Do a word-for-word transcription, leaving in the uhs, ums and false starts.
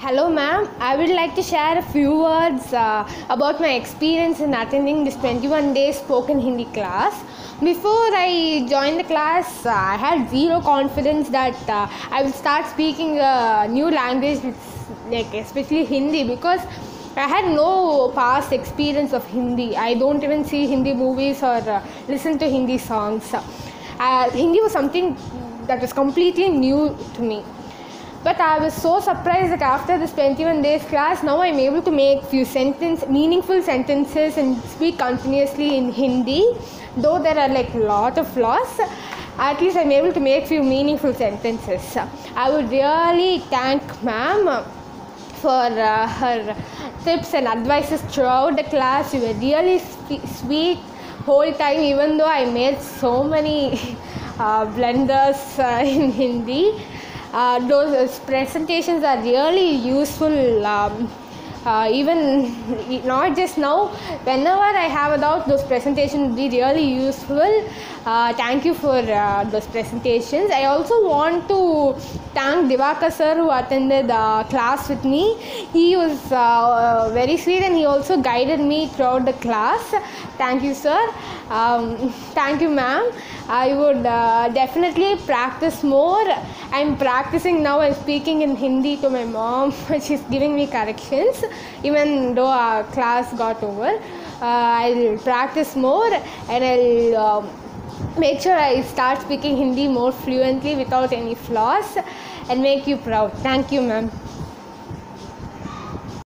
Hello ma'am, I would like to share a few words uh, about my experience in attending this twenty-one day spoken Hindi class. Before I joined the class, uh, I had zero confidence that uh, I will start speaking a new language, like especially Hindi, because I had no past experience of Hindi. I don't even see Hindi movies or uh, listen to Hindi songs. Uh, Hindi was something that was completely new to me. But I was so surprised that after this twenty-one days class, now I'm able to make few sentence, meaningful sentences and speak continuously in Hindi. Though there are like lot of flaws, at least I'm able to make few meaningful sentences. I would really thank ma'am for uh, her tips and advices throughout the class. You were really sweet whole time, even though I made so many uh, blunders uh, in Hindi. Uh, those presentations are really useful, um, uh, even not just now, whenever I have a doubt, those presentations will be really useful. Uh, thank you for uh, those presentations. I also want to thank Divakar sir, who attended the class with me. He was uh, very sweet and he also guided me throughout the class. Thank you sir. Um, thank you ma'am. I would uh, definitely practice more. I'm practicing now. I'm speaking in Hindi to my mom. She's giving me corrections even though our class got over. uh, I'll practice more and I'll uh, make sure I start speaking Hindi more fluently without any flaws and make you proud. Thank you ma'am.